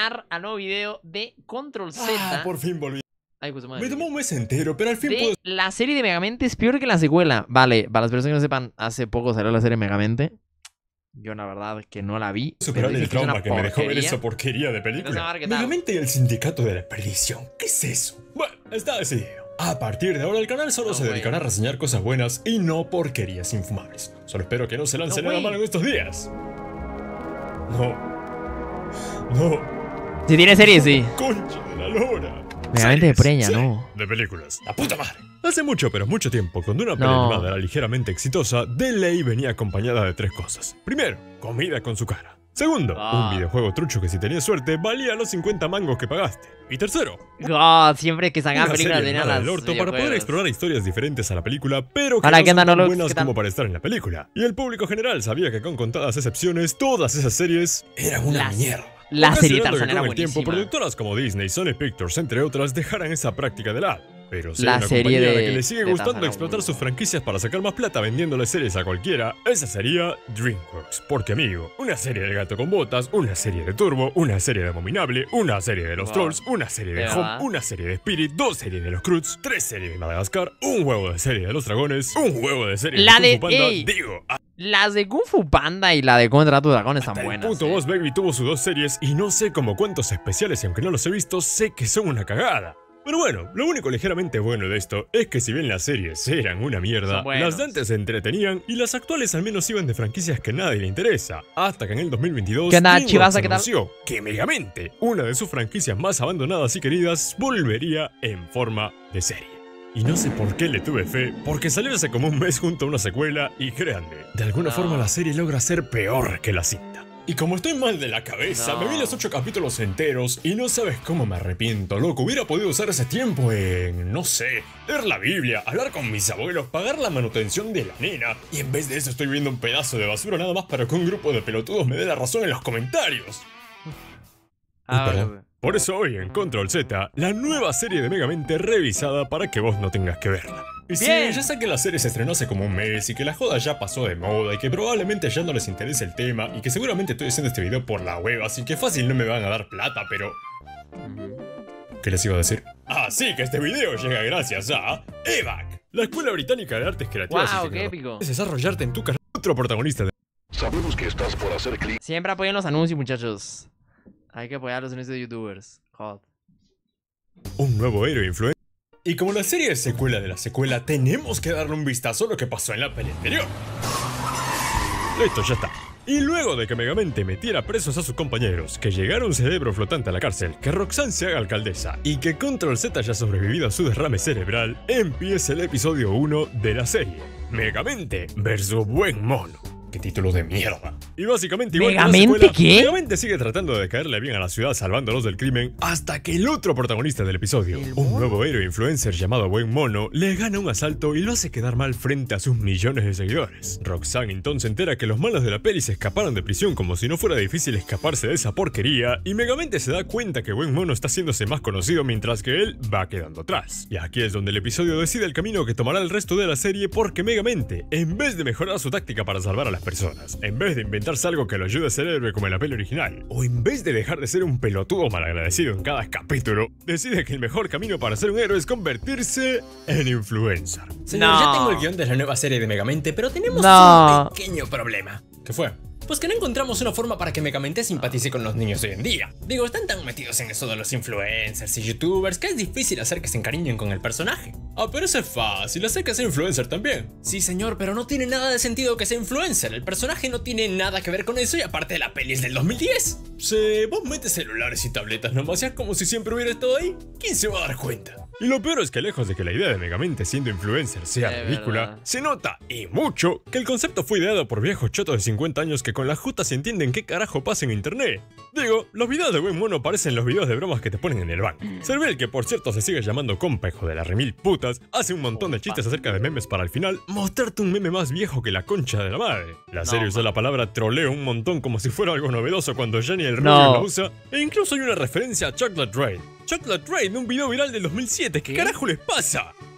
reaccionar al nuevo video de Control Z. Por fin volví. Ay, pues, madre. Me tomó un mes entero, pero al fin pude... La serie de Megamente es peor que la secuela. Vale, para las personas que no sepan, hace poco salió la serie Megamente. Yo la verdad que no la vi. Superar el trauma que me dejó ver esa porquería de Entonces, a película. ver qué tal. Megamente y el sindicato de la perdición. ¿Qué es eso? Bueno, está decidido. A partir de ahora el canal solo se dedicará a reseñar cosas buenas y no porquerías infumables. Solo espero que no se lance nada malo en estos días. No. Si tiene serie, sí. Concha de la lora. Megamente de preña, ¿no? De películas. La puta madre. Hace mucho, pero mucho tiempo, cuando una peli animada era ligeramente exitosa, de ley venía acompañada de 3 cosas. Primero, comida con su cara. Segundo, un videojuego trucho que si tenías suerte valía los 50 mangos que pagaste. Y tercero, siempre que sacaban películas tenían las del orto para poder explorar historias diferentes a la película, pero que Ahora, no ¿qué son andan, tan Olox? buenas como para estar en la película. Y el público general sabía que con contadas excepciones, todas esas series eran una mierda. La serie Considerando Tarzán que era con el tiempo, buenísima. productoras como Disney, Sony Pictures, entre otras, dejaran esa práctica de lado. Pero si La hay una serie compañía a la de- que le sigue de gustando Tarzán explotar era sus franquicias para sacar más plata vendiéndole series a cualquiera, esa sería DreamWorks. Porque amigo, una serie del Gato con Botas, una serie de Turbo, una serie de Abominable, una serie de los Trolls, una serie de Home, una serie de Spirit, 2 series de los Croods, 3 series de Madagascar, un huevo de serie de los Dragones, un huevo de serie La de de- Kung Fu Panda, ey. digo, Las de Kung Fu Panda y la de Contra tu Dragón están el buenas. puto Boss Baby tuvo sus 2 series y no sé como cuántos especiales y aunque no los he visto, sé que son una cagada. Pero bueno, lo único ligeramente bueno de esto es que si bien las series eran una mierda, Son buenos. las de antes se entretenían y las actuales al menos iban de franquicias que a nadie le interesa. Hasta que en el 2022 ¿Qué onda, DreamWorks Chivasa? ¿Qué tal? anunció que Megamente, una de sus franquicias más abandonadas y queridas, volvería en forma de serie. Y no sé por qué le tuve fe, porque salió hace como un mes junto a una secuela y créanme, de alguna forma la serie logra ser peor que la cinta. Y como estoy mal de la cabeza, me vi los 8 capítulos enteros y no sabes cómo me arrepiento, loco. Hubiera podido usar ese tiempo en, no sé, leer la Biblia, hablar con mis abuelos, pagar la manutención de la nena. Y en vez de eso estoy viendo un pedazo de basura nada más para que un grupo de pelotudos me dé la razón en los comentarios. Perdón. Por eso hoy en Control Z, la nueva serie de Megamente revisada para que vos no tengas que verla. Y sí, Bien. ya sé que la serie se estrenó hace como un mes y que la joda ya pasó de moda y que probablemente ya no les interese el tema y que seguramente estoy haciendo este video por la web, así que fácil no me van a dar plata, pero... ¿Qué les iba a decir? Ah, sí, que este video llega gracias a EVAC, la Escuela Británica de Artes Creativas Wow, y qué Tecnologías. épico. Es desarrollarte en tu carrera. Otro protagonista de... Sabemos que estás por hacer clic. Siempre apoyen los anuncios, muchachos. Hay que apoyar los anuncios de youtubers. Hot. Un nuevo héroe influencer. Y como la serie es secuela de la secuela, tenemos que darle un vistazo a lo que pasó en la peli anterior. Listo, ya está. Y luego de que Megamente metiera presos a sus compañeros, que llegara un cerebro flotante a la cárcel, que Roxanne se haga alcaldesa y que Control Z haya sobrevivido a su derrame cerebral, empieza el episodio 1 de la serie. Megamente versus Buen Mono. ¡Qué título de mierda! Y básicamente igual que la ¿Megamente secuela, qué? Megamente sigue tratando de caerle bien a la ciudad salvándolos del crimen hasta que el otro protagonista del episodio, un nuevo héroe influencer llamado Buen Mono, le gana un asalto y lo hace quedar mal frente a sus millones de seguidores. Roxanne entonces se entera que los malos de la peli se escaparon de prisión como si no fuera difícil escaparse de esa porquería y Megamente se da cuenta que Buen Mono está haciéndose más conocido mientras que él va quedando atrás. Y aquí es donde el episodio decide el camino que tomará el resto de la serie porque Megamente, en vez de mejorar su táctica para salvar a las personas, en vez de inventarse algo que lo ayude a ser héroe como en la peli original, o en vez de dejar de ser un pelotudo malagradecido en cada capítulo, decide que el mejor camino para ser un héroe es convertirse en influencer. Señor, No. ya tengo el guión de la nueva serie de Megamente, pero tenemos No. un pequeño problema. ¿Qué fue? Pues que no encontramos una forma para que Megamente simpatice con los niños hoy en día. Digo, están tan metidos en eso de los influencers y youtubers que es difícil hacer que se encariñen con el personaje. Ah, pero eso es fácil, hacer que sea influencer también. Sí, señor, pero no tiene nada de sentido que sea influencer. El personaje no tiene nada que ver con eso y aparte la peli es del 2010. Si vos metes celulares y tabletas nomás, ya como si siempre hubiera estado ahí, ¿quién se va a dar cuenta? Y lo peor es que lejos de que la idea de Megamente siendo influencer sea De ridícula, verdad. se nota, y mucho, que el concepto fue ideado por viejos chotos de 50 años que con la justa se entienden qué carajo pasa en internet. Digo, los videos de Buen Mono parecen los videos de bromas que te ponen en el banco. Cervel, que por cierto se sigue llamando compa, hijo de la remil putas, hace un montón de chistes acerca de memes para al final mostrarte un meme más viejo que la concha de la madre. La serie usó la palabra troleo un montón como si fuera algo novedoso cuando ya ni el rubio No. lo usa, e incluso hay una referencia a Chocolate Rain. Chocolate Rain, un video viral del 2007, ¿qué carajo les pasa?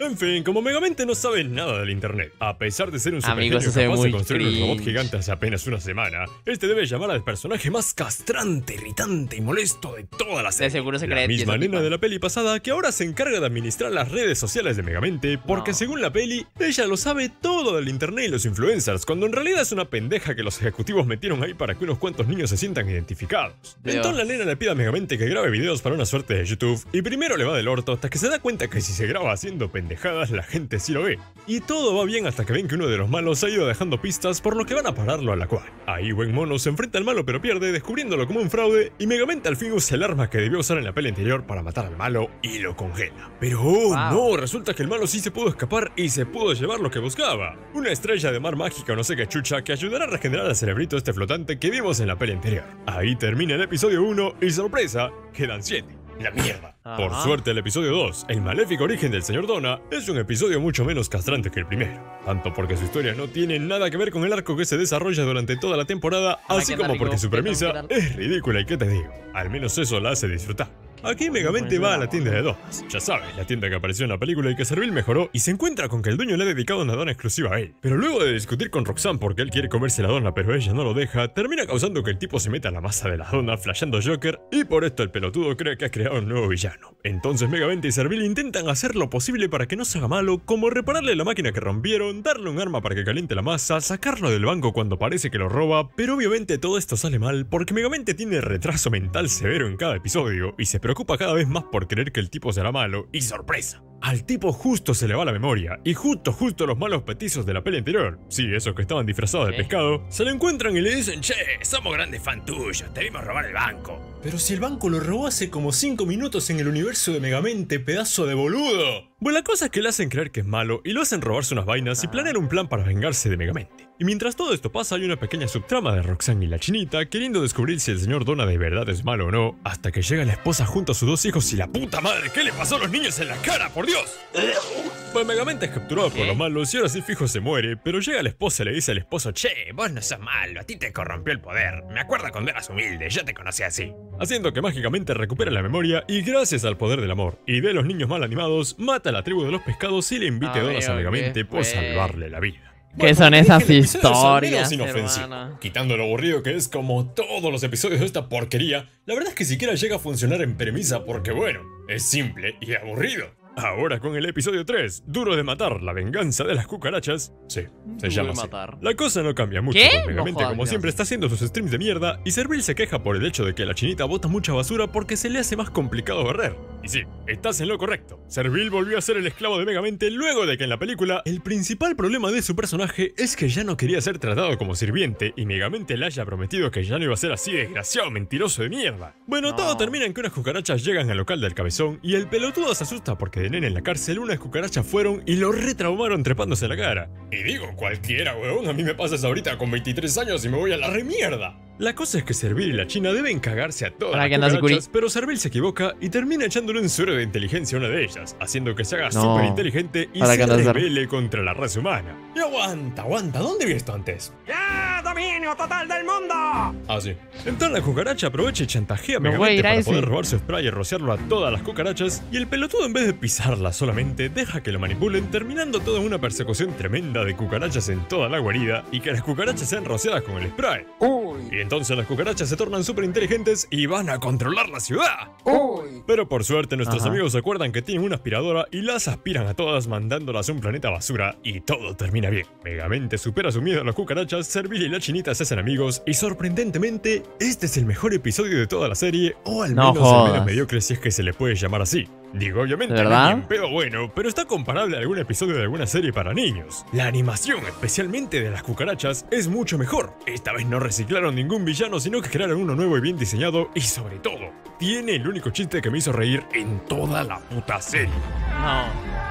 En fin, como Megamente no sabe nada del internet, a pesar de ser un Amigo, supergenio eso se ve capaz de muy construir un robot cringe. gigante hace apenas una semana, este debe llamar al personaje más castrante, irritante y molesto de toda la serie. De seguro se La cree misma esa nena tipa. de la peli pasada que ahora se encarga de administrar las redes sociales de Megamente porque No. según la peli, ella lo sabe todo del internet y los influencers, cuando en realidad es una pendeja que los ejecutivos metieron ahí para que unos cuantos niños se sientan identificados. Dios. Entonces la nena le pide a Megamente que grabe videos para una suerte de YouTube y primero le va del orto hasta que se da cuenta que si se graba haciendo pendejadas la gente sí lo ve. Y todo va bien hasta que ven que uno de los malos ha ido dejando pistas por lo que van a pararlo a la cual. Ahí buen mono se enfrenta al malo pero pierde descubriéndolo como un fraude y Megamente al fin usa el arma que debió usar en la peli anterior para matar al malo y lo congela. Pero Wow. no, resulta que el malo sí se pudo escapar y se pudo llevar lo que buscaba. Una estrella de mar mágica o no sé qué chucha que ayudará a regenerar al cerebrito este flotante que vimos en la peli anterior. Ahí termina el episodio 1 y sorpresa, quedan 7. La mierda. Por Ajá. suerte el episodio 2, el maléfico origen del señor Donna, es un episodio mucho menos castrante que el primero. Tanto porque su historia no tiene nada que ver con el arco que se desarrolla durante toda la temporada, así ¿qué como tal, porque Rico? su ¿Qué tal, premisa qué tal? es ridícula y qué te digo. Al menos eso la hace disfrutar. Aquí Megamente va a la tienda de donas. Ya sabes, la tienda que apareció en la película y que Servil mejoró y se encuentra con que el dueño le ha dedicado una dona exclusiva a él. Pero luego de discutir con Roxanne porque él quiere comerse la dona pero ella no lo deja, termina causando que el tipo se meta a la masa de la dona flasheando Joker y por esto el pelotudo cree que ha creado un nuevo villano. Entonces Megamente y Servil intentan hacer lo posible para que no se haga malo, como repararle la máquina que rompieron, darle un arma para que caliente la masa, sacarlo del banco cuando parece que lo roba, pero obviamente todo esto sale mal porque Megamente tiene retraso mental severo en cada episodio y se preocupa cada vez más por creer que el tipo será malo y sorpresa. Al tipo justo se le va la memoria y justo los malos petizos de la peli anterior, sí, esos que estaban disfrazados de ¿Qué? pescado, se lo encuentran y le dicen, che, somos grandes fan tuyos, te vimos robar el banco. Pero si el banco lo robó hace como 5 minutos en el universo de Megamente, pedazo de boludo. Bueno, la cosa es que le hacen creer que es malo y lo hacen robarse unas vainas y planean un plan para vengarse de Megamente. Y mientras todo esto pasa hay una pequeña subtrama de Roxanne y la chinita queriendo descubrir si el señor Donna de verdad es malo o no, hasta que llega la esposa junto a sus 2 hijos y la puta madre, ¿qué le pasó a los niños en la cara, por Dios? Pues Megamente es capturado por ¿Qué? los malos y ahora sí fijo se muere, pero llega la esposa y le dice al esposo, che, vos no sos malo, a ti te corrompió el poder, me acuerdo cuando eras humilde, yo te conocí así. Haciendo que mágicamente recupera la memoria y gracias al poder del amor y de los niños mal animados, mata a la tribu de los pescados y le invite A donas a ver, Megamente ¿qué por fue? salvarle la vida. ¿Qué son dije, esas el episodio es al menos historias, inofensivo. hermano? Quitando lo aburrido que es como todos los episodios de esta porquería, la verdad es que siquiera llega a funcionar en premisa porque bueno, es simple y aburrido. Ahora con el episodio 3, Duro de Matar, la venganza de las cucarachas. Sí, se Duro llama de así. matar. La cosa no cambia mucho, ¿Qué? pues Megamente No jodas, como Dios. siempre está haciendo sus streams de mierda y Servil se queja por el hecho de que la chinita bota mucha basura porque se le hace más complicado barrer. Y sí, estás en lo correcto. Servil volvió a ser el esclavo de Megamente luego de que en la película el principal problema de su personaje es que ya no quería ser tratado como sirviente y Megamente le haya prometido que ya no iba a ser así desgraciado mentiroso de mierda. Bueno, No. todo termina en que unas cucarachas llegan al local del cabezón y el pelotudo se asusta porque de nene en la cárcel unas cucarachas fueron y lo retraumaron trepándose en la cara. Y digo, cualquiera, weón, a mí me pasas ahorita con 23 años y me voy a la remierda. La cosa es que Servil y la China deben cagarse a todas Para las que andas, cucarachas, Curi. pero Servil se equivoca y termina echándole un suero de inteligencia a una de ellas, haciendo que se haga No. súper inteligente y Para que se andas, rebele contra la raza humana. Y aguanta, ¿dónde vi esto antes? ¡Ya! ¡Dominio total del mundo! Ah, sí. Entonces la cucaracha aprovecha y chantajea a Me voy a Megamente ir a para ese. poder robar su spray y rociarlo a todas las cucarachas, y el pelotudo en vez de pisarla solamente, deja que lo manipulen, terminando toda una persecución tremenda de cucarachas en toda la guarida, y que las cucarachas sean rociadas con el spray. Y entonces las cucarachas se tornan súper inteligentes y van a controlar la ciudad. Pero por suerte nuestros Ajá. amigos se acuerdan que tienen una aspiradora y las aspiran a todas mandándolas a un planeta basura y todo termina bien. Megamente supera su miedo a las cucarachas, Servil y la chinita se hacen amigos y sorprendentemente este es el mejor episodio de toda la serie o al No menos el jodas. menos mediocre si es que se le puede llamar así. Digo, obviamente ¿De no verdad? es ni en pedo bueno, pero está comparable a algún episodio de alguna serie para niños. La animación, especialmente de las cucarachas, es mucho mejor. Esta vez no reciclaron ningún villano, sino que crearon uno nuevo y bien diseñado y sobre todo, tiene el único chiste que me hizo reír en toda la puta serie. No.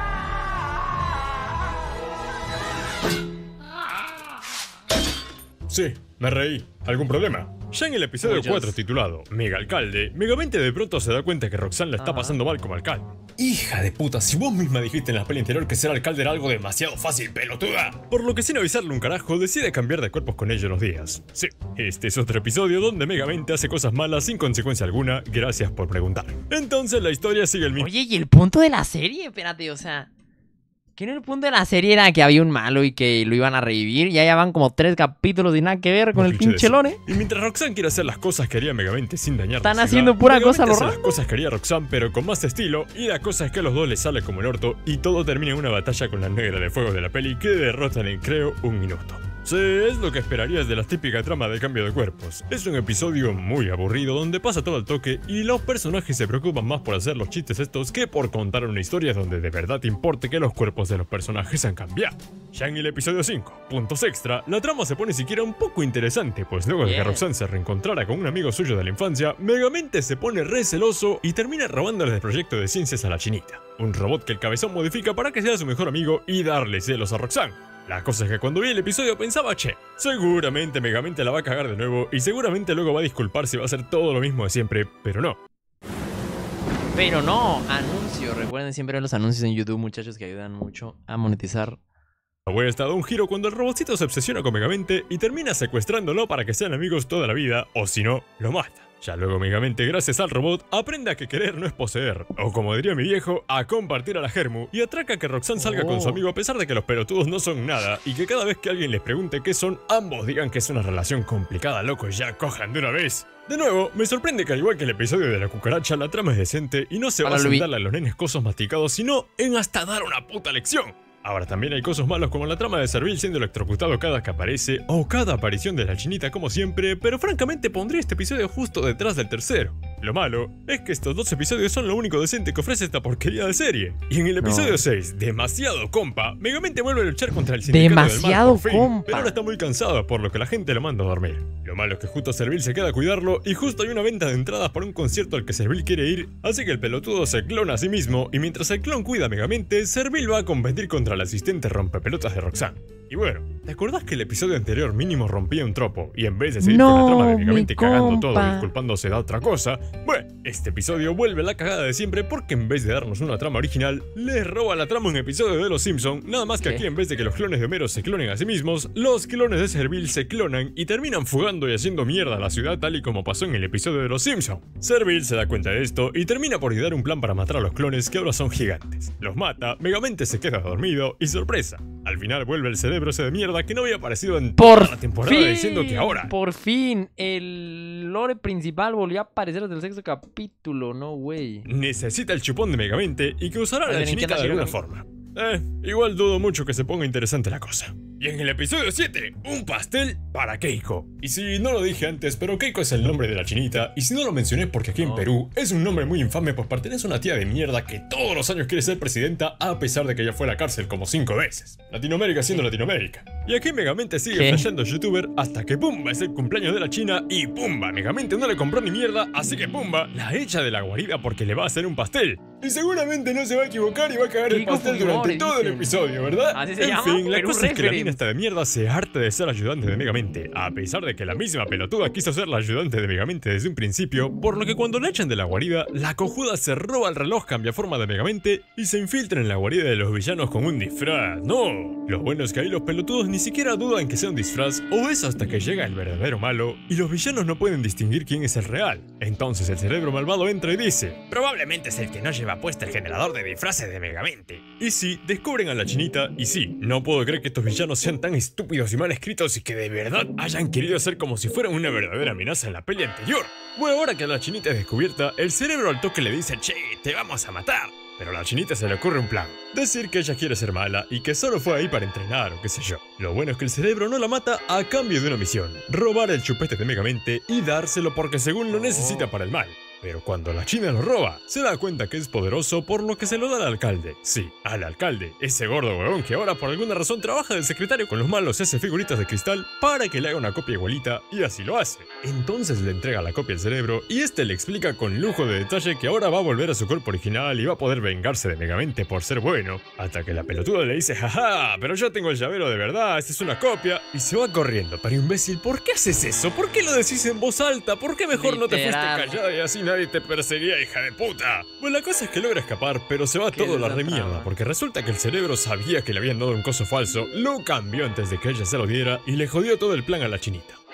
Sí, me reí. ¿Algún problema? Ya en el episodio Muchos. 4 titulado Mega Alcalde, Megamente de pronto se da cuenta que Roxanne la está Ajá. pasando mal como alcalde. Hija de puta, si vos misma dijiste en la peli anterior que ser alcalde era algo demasiado fácil, pelotuda. Por lo que sin avisarle un carajo, decide cambiar de cuerpos con ella unos días. Sí, este es otro episodio donde Megamente hace cosas malas sin consecuencia alguna, gracias por preguntar. Entonces la historia sigue el mismo. Oye, ¿y el punto de la serie? Espérate, o sea... Que no el punto de la serie era que había un malo y que lo iban a revivir. Y ya van como 3 capítulos y nada que ver con el pinche lore. Y mientras Roxanne quiere hacer las cosas que haría Megamente sin dañar Están la haciendo ciudad, pura Megamente cosa lo hace raro. las cosas que haría Roxanne pero con más estilo. Y la cosa es que a los dos les sale como el orto. Y todo termina en una batalla con la negra de fuego de la peli que derrotan en creo un minuto. Sí, es lo que esperarías de la típica trama de cambio de cuerpos. Es un episodio muy aburrido donde pasa todo al toque y los personajes se preocupan más por hacer los chistes estos que por contar una historia donde de verdad importe que los cuerpos de los personajes han cambiado. Ya en el episodio 5, puntos extra, la trama se pone siquiera un poco interesante, pues luego de que Roxanne se reencontrara con un amigo suyo de la infancia, Megamente se pone re celoso y termina robándole el proyecto de ciencias a la chinita. Un robot que el cabezón modifica para que sea su mejor amigo y darle celos a Roxanne. La cosa es que cuando vi el episodio pensaba, che, seguramente Megamente la va a cagar de nuevo y seguramente luego va a disculparse y va a hacer todo lo mismo de siempre, pero no. Pero no, anuncio. Recuerden siempre ver los anuncios en YouTube, muchachos, que ayudan mucho a monetizar. La wea está dado un giro cuando el robotcito se obsesiona con Megamente y termina secuestrándolo para que sean amigos toda la vida, o si no, lo mata. Ya luego Megamente, gracias al robot, aprende a que querer no es poseer, o como diría mi viejo, a compartir a la germu, y atraca que Roxanne salga con su amigo a pesar de que los pelotudos no son nada, y que cada vez que alguien les pregunte qué son, ambos digan que es una relación complicada, loco, y ya cojan de una vez. De nuevo, me sorprende que al igual que el episodio de la cucaracha, la trama es decente y no se basa en darle a los nenes cosos masticados, sino en hasta dar una puta lección. Ahora también hay cosas malos como la trama de Servil siendo electrocutado cada que aparece o cada aparición de la chinita como siempre, pero francamente pondré este episodio justo detrás del tercero. Lo malo es que estos 2 episodios son lo único decente que ofrece esta porquería de serie. Y en el episodio 6, demasiado compa, Megamente vuelve a luchar contra el sindicato demasiado del mal por fin, compa. pero ahora está muy cansado por lo que la gente lo manda a dormir. Lo malo es que justo Servil se queda a cuidarlo y justo hay una venta de entradas para un concierto al que Servil quiere ir, así que el pelotudo se clona a sí mismo y mientras el clon cuida a Megamente, Servil va a competir contra el asistente rompepelotas de Roxanne. Y bueno, ¿te acordás que el episodio anterior mínimo rompía un tropo y en vez de seguir con la trama de Megamente cagando todo y disculpándose de otra cosa? Bueno, este episodio vuelve a la cagada de siempre porque en vez de darnos una trama original, les roba la trama un episodio de Los Simpson, nada más que aquí en vez de que los clones de Homero se clonen a sí mismos, los clones de Servil se clonan y terminan fugando y haciendo mierda a la ciudad tal y como pasó en el episodio de Los Simpson. Servil se da cuenta de esto y termina por idear un plan para matar a los clones que ahora son gigantes. Los mata, Megamente se queda dormido y sorpresa, al final vuelve el cerebro ese de mierda que no había aparecido en toda la temporada diciendo que ahora... Por fin, el lore principal volvió a aparecer desde el 6º capítulo, no güey. Necesita el chupón de Megamente y que usará a la chinita de alguna forma. Igual dudo mucho que se ponga interesante la cosa. Y en el episodio 7, un pastel para Keiko. Y si no lo dije antes, pero Keiko es el nombre de la chinita. Y si no lo mencioné porque aquí en Perú es un nombre muy infame, pues pertenece a una tía de mierda que todos los años quiere ser presidenta a pesar de que ya fue a la cárcel como 5 veces. Latinoamérica siendo Latinoamérica. Y aquí Megamente sigue flasheando youtuber hasta que Pumba es el cumpleaños de la China y Pumba, Megamente no le compró ni mierda, así que Pumba la echa de la guarida porque le va a hacer un pastel. Y seguramente no se va a equivocar y va a cagar el pastel durante todo el episodio, ¿verdad? Así se en llama, fin, la Perú cosa es que la Reference. mina esta de mierda se harta de ser ayudante de Megamente, a pesar de que la misma pelotuda quiso ser la ayudante de Megamente desde un principio, por lo que cuando la echan de la guarida, la cojuda se roba el reloj cambiaforma de Megamente y se infiltra en la guarida de los villanos con un disfraz. ¡No! Lo bueno es que ahí los pelotudos ni siquiera dudan que sea un disfraz, o es hasta que llega el verdadero malo, y los villanos no pueden distinguir quién es el real. Entonces el cerebro malvado entra y dice: probablemente es el que no lleva puesto el generador de disfraces de Megamente. Y sí, descubren a la chinita, y sí, no puedo creer que estos villanos sean tan estúpidos y mal escritos y que de verdad hayan querido hacer como si fueran una verdadera amenaza en la peli anterior. Bueno, ahora que la chinita es descubierta, el cerebro al toque le dice: che, te vamos a matar. Pero a la chinita se le ocurre un plan. Decir que ella quiere ser mala y que solo fue ahí para entrenar o qué sé yo. Lo bueno es que el cerebro no la mata a cambio de una misión: robar el chupete de Megamente y dárselo porque según lo necesita para el mal. Pero cuando la china lo roba, se da cuenta que es poderoso, por lo que se lo da al alcalde. Sí, al alcalde, ese gordo huevón que ahora por alguna razón trabaja de secretario con los malos y hace figuritas de cristal para que le haga una copia igualita, y así lo hace. Entonces le entrega la copia al cerebro y este le explica con lujo de detalle que ahora va a volver a su cuerpo original y va a poder vengarse de Megamente por ser bueno, hasta que la pelotuda le dice: jaja, pero yo tengo el llavero de verdad, esta es una copia, y se va corriendo. Pero imbécil, ¿por qué haces eso? ¿Por qué lo decís en voz alta? ¿Por qué mejor no te fuiste callada y así nadie te perseguía, hija de puta? Pues la cosa es que logra escapar, pero se va todo a la remierda, porque resulta que el cerebro sabía que le habían dado un coso falso, lo cambió antes de que ella se lo diera y le jodió todo el plan a la chinita.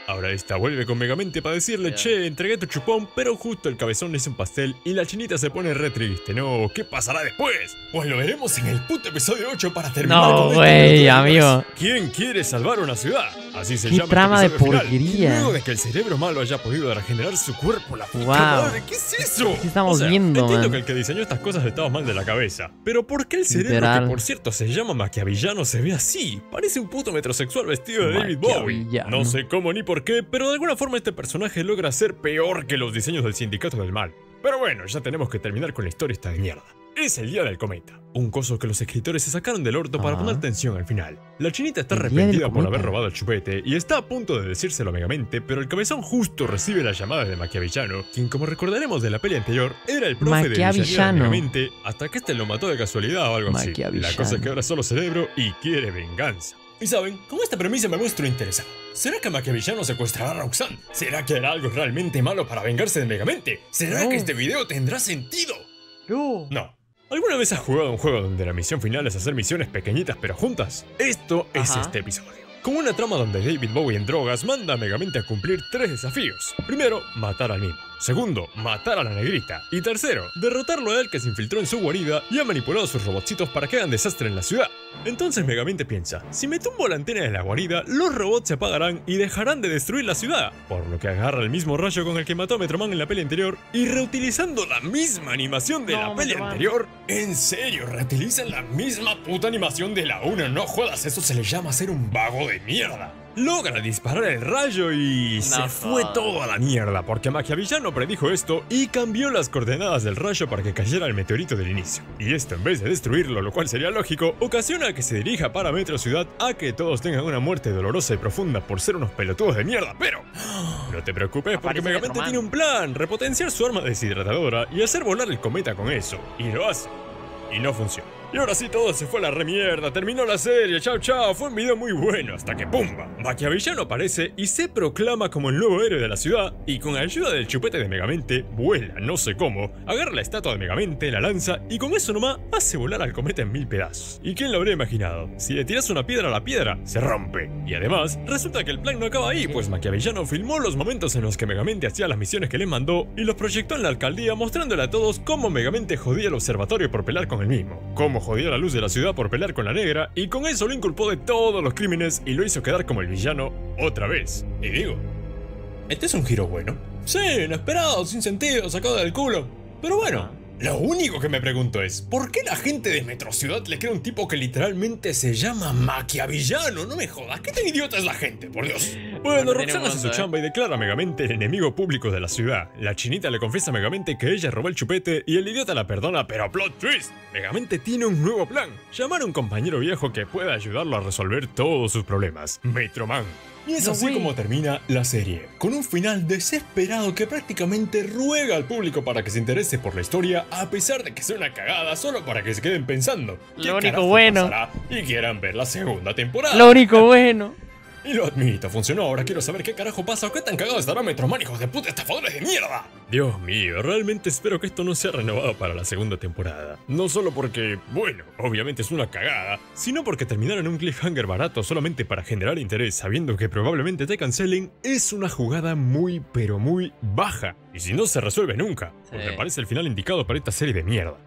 Ahora esta vuelve con Megamente para decirle, che, entregué tu chupón, pero justo el cabezón le hizo un pastel y la chinita se pone re triste. No, ¿qué pasará después? Pues lo veremos en el puto episodio 8 para terminar No, con güey, amigo. ¿Quién quiere salvar una ciudad? Así se Qué llama trama este de episodio final. porquería. Luego de que el cerebro malo haya podido regenerar su cuerpo, la puta Wow. madre, ¿qué es eso? ¿Qué estamos viendo, entiendo man? que el que diseñó estas cosas estaba mal de la cabeza, pero ¿por qué el cerebro, Literal. que por cierto se llama maquiavillano, se ve así? Parece un puto metrosexual vestido de David Bowie. Maquiavillano. No sé cómo ni por qué, pero de alguna forma este personaje logra ser peor que los diseños del Sindicato del Mal. Pero bueno, ya tenemos que terminar con la historia esta de mierda. Es el día del cometa, un coso que los escritores se sacaron del orto para poner tensión al final. La chinita está El día del arrepentida por cometa. haber robado el chupete y está a punto de decírselo a Megamente, pero el cabezón justo recibe la llamada de Maquiavillano, quien, como recordaremos de la peli anterior, era el profe de villanía de Maquiavillano. Megamente, hasta que este lo mató de casualidad o algo así. La Maquiavillano. cosa es que ahora es solo cerebro y quiere venganza. Y saben, con esta premisa me muestro interesado. ¿Será que Maquiavillano secuestrará a Roxanne? ¿Será que hará algo realmente malo para vengarse de Megamente? ¿Será No. que este video tendrá sentido? No. No. ¿Alguna vez has jugado un juego donde la misión final es hacer misiones pequeñitas pero juntas? Esto es Ajá. este episodio. Con una trama donde David Bowie en drogas manda a Megamente a cumplir 3 desafíos. Primero, matar al mismo. Segundo, matar a la negrita. Y tercero, derrotarlo a él que se infiltró en su guarida y ha manipulado a sus robotcitos para que hagan desastre en la ciudad. Entonces Megamente piensa, si me tumbo la antena de la guarida, los robots se apagarán y dejarán de destruir la ciudad. Por lo que agarra el mismo rayo con el que mató a Metroman en la peli anterior y reutilizando la misma animación de No, la peli Metroman. anterior. ¿En serio? ¿Reutilizan la misma puta animación de la 1? No jodas, eso se le llama ser un vago de mierda. Logra disparar el rayo y se fue jodas. todo a la mierda porque Maquiavillano predijo esto y cambió las coordenadas del rayo para que cayera el meteorito del inicio. Y esto, en vez de destruirlo, lo cual sería lógico, ocasiona que se dirija para Metro Ciudad a que todos tengan una muerte dolorosa y profunda por ser unos pelotudos de mierda. Pero no te preocupes porque Aparece Megamente Metroman. tiene un plan: repotenciar su arma deshidratadora y hacer volar el cometa con eso. Y lo hace. Y no funciona. Y ahora sí todo se fue a la remierda, terminó la serie, chao chao, fue un video muy bueno, hasta que ¡pumba! Maquiavillano aparece y se proclama como el nuevo héroe de la ciudad, y con ayuda del chupete de Megamente, vuela, no sé cómo, agarra la estatua de Megamente, la lanza, y con eso nomás hace volar al cometa en 1000 pedazos. ¿Y quién lo habría imaginado? Si le tiras una piedra a la piedra, se rompe. Y además, resulta que el plan no acaba ahí, pues Maquiavillano filmó los momentos en los que Megamente hacía las misiones que le mandó, y los proyectó en la alcaldía mostrándole a todos cómo Megamente jodía el observatorio por pelear con el mismo, cómo jodía la luz de la ciudad por pelear con la negra, y con eso lo inculpó de todos los crímenes y lo hizo quedar como el villano otra vez. Y digo, ¿este es un giro bueno? Sí, inesperado, sin sentido, sacado del culo. Pero bueno, lo único que me pregunto es, ¿por qué la gente de Metro Ciudad le cree a un tipo que literalmente se llama Maquiavillano? No me jodas, ¿qué tan idiota es la gente, por Dios? Bueno, tiene Roxanne un hace su mundo, chamba y declara a Megamente el enemigo público de la ciudad. La chinita le confiesa a Megamente que ella robó el chupete y el idiota la perdona, pero plot twist. Megamente tiene un nuevo plan: llamar a un compañero viejo que pueda ayudarlo a resolver todos sus problemas, Metroman. Y es No, así güey. como termina la serie, con un final desesperado que prácticamente ruega al público para que se interese por la historia, a pesar de que sea una cagada, solo para que se queden pensando qué Lo único carajo bueno. pasará y quieran ver la segunda temporada. Lo único bueno. Y lo admito, funcionó. Ahora quiero saber qué carajo pasa o qué tan cagado estará Metroman, hijos de puta estafadores de mierda. Dios mío, realmente espero que esto no sea renovado para la segunda temporada. No solo porque, bueno, obviamente es una cagada, sino porque terminar en un cliffhanger barato solamente para generar interés sabiendo que probablemente te cancelen es una jugada muy pero muy baja. Y si no se resuelve nunca, pues Sí. me parece el final indicado para esta serie de mierda.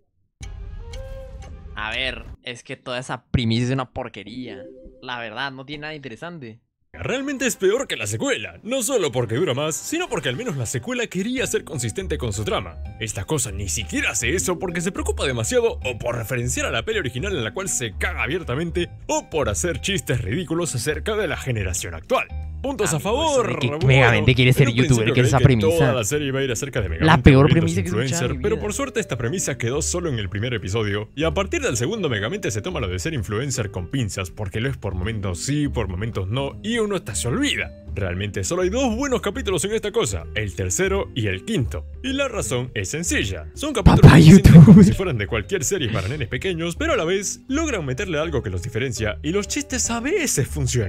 A ver, es que toda esa primicia es una porquería. La verdad, no tiene nada interesante. Realmente es peor que la secuela, no solo porque dura más, sino porque al menos la secuela quería ser consistente con su trama. Esta cosa ni siquiera hace eso porque se preocupa demasiado o por referenciar a la peli original en la cual se caga abiertamente o por hacer chistes ridículos acerca de la generación actual. Puntos a favor. que bueno, Megamente quiere ser en un youtuber, principio que es esa creí que premisa. Toda la serie iba a ir acerca de Megamente La peor volviéndose premisa que he escuchado en mi pero vida. por suerte esta premisa quedó solo en el primer episodio y a partir del segundo Megamente se toma lo de ser influencer con pinzas porque lo es por momentos sí, por momentos no y uno hasta se olvida. Realmente solo hay 2 buenos capítulos en esta cosa, el tercero y el quinto. Y la razón es sencilla. Son capítulos Papá que se sienten YouTube. como si fueran de cualquier serie para nenes pequeños, pero a la vez logran meterle algo que los diferencia y los chistes a veces funcionan.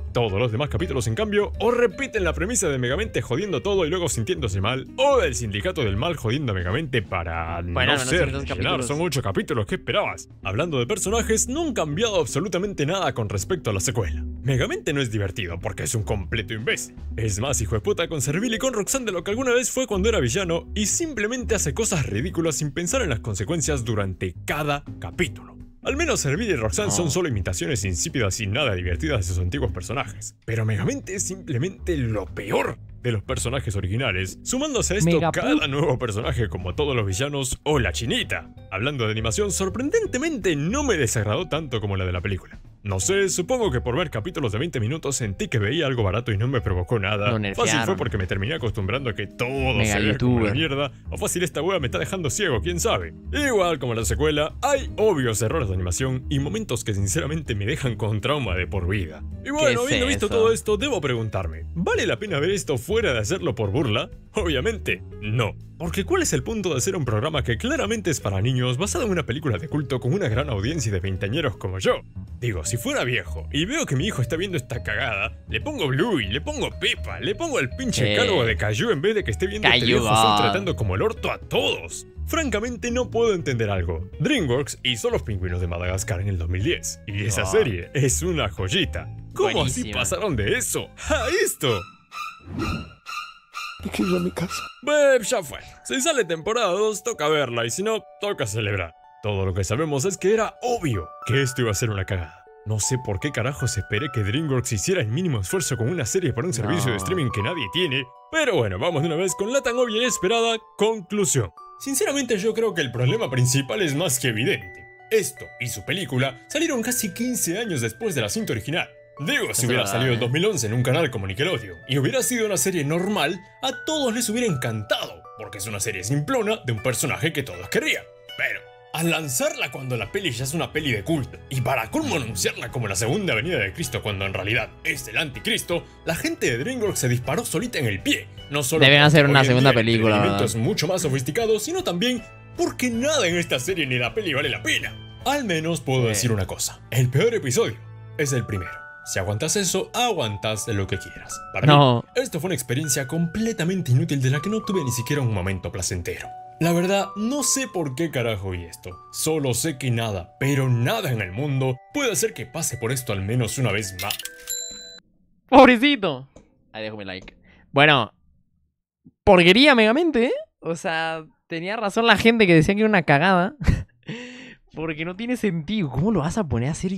Todos los demás capítulos, en cambio, o repiten la premisa de Megamente jodiendo todo y luego sintiéndose mal, o del Sindicato del Mal jodiendo a Megamente para Bueno, no no ser son dos rellenar. capítulos. Son 8 capítulos, ¿qué esperabas? Hablando de personajes, no han cambiado absolutamente nada con respecto a la secuela. Megamente no es divertido porque es un completo imbécil. Es más hijo de puta con Servil y con Roxanne de lo que alguna vez fue cuando era villano, y simplemente hace cosas ridículas sin pensar en las consecuencias durante cada capítulo. Al menos Servil y Roxanne son solo imitaciones insípidas y nada divertidas de sus antiguos personajes. Pero Megamente es simplemente lo peor de los personajes originales, sumándose a esto Megapu. cada nuevo personaje como todos los villanos o la chinita. Hablando de animación, sorprendentemente no me desagradó tanto como la de la película. No sé, supongo que por ver capítulos de 20 minutos sentí que veía algo barato y no me provocó nada. Lo nerfearon. Fácil fue porque me terminé acostumbrando a que todo Mega se vea como la youtuber. mierda, o fácil esta wea me está dejando ciego, quién sabe. Igual como la secuela, hay obvios errores de animación y momentos que sinceramente me dejan con trauma de por vida. Y bueno, ¿Qué es habiendo visto eso? todo esto, debo preguntarme, ¿vale la pena ver esto fuera de hacerlo por burla? Obviamente, no. Porque ¿cuál es el punto de hacer un programa que claramente es para niños basado en una película de culto con una gran audiencia de veinteañeros como yo? Digo, si fuera viejo y veo que mi hijo está viendo esta cagada, le pongo Bluey, le pongo Peppa, le pongo al pinche calvo de Caillou en vez de que esté viendo este Caillou, viejo azul tratando como el orto a todos. Francamente no puedo entender algo. DreamWorks hizo Los Pingüinos de Madagascar en el 2010 y esa serie es una joyita. ¿Cómo así Buenísima. pasaron de eso a esto? Hay que ir a mi casa. Ya fue. Si sale temporada 2, toca verla y si no, toca celebrar. Todo lo que sabemos es que era obvio que esto iba a ser una cagada. No sé por qué carajos esperé que DreamWorks hiciera el mínimo esfuerzo con una serie para un servicio de streaming que nadie tiene. Pero bueno, vamos de una vez con la tan obvia y esperada conclusión. Sinceramente yo creo que el problema principal es más que evidente. Esto y su película salieron casi 15 años después de la cinta original. Digo, si hubiera salido en 2011 en un canal como Nickelodeon y hubiera sido una serie normal, a todos les hubiera encantado, porque es una serie simplona de un personaje que todos querrían. Pero al lanzarla cuando la peli ya es una peli de culto, y para colmo anunciarla como la segunda venida de Cristo cuando en realidad es el anticristo, la gente de DreamWorks se disparó solita en el pie. No solo Deben porque hacer una hoy en segunda día el película, entretenimiento ¿verdad? es mucho más sofisticado, sino también porque nada en esta serie ni la peli vale la pena. Al menos puedo decir una cosa, el peor episodio es el primero. Si aguantas eso, aguantas lo que quieras. Para No. mí, esto fue una experiencia completamente inútil de la que no tuve ni siquiera un momento placentero. La verdad, no sé por qué carajo vi esto. Solo sé que nada, pero nada en el mundo puede hacer que pase por esto al menos una vez más. Pobrecito. Ahí dejo mi like. Bueno, porquería Megamente, ¿eh? O sea, tenía razón la gente que decía que era una cagada. Porque no tiene sentido. ¿Cómo lo vas a poner a hacer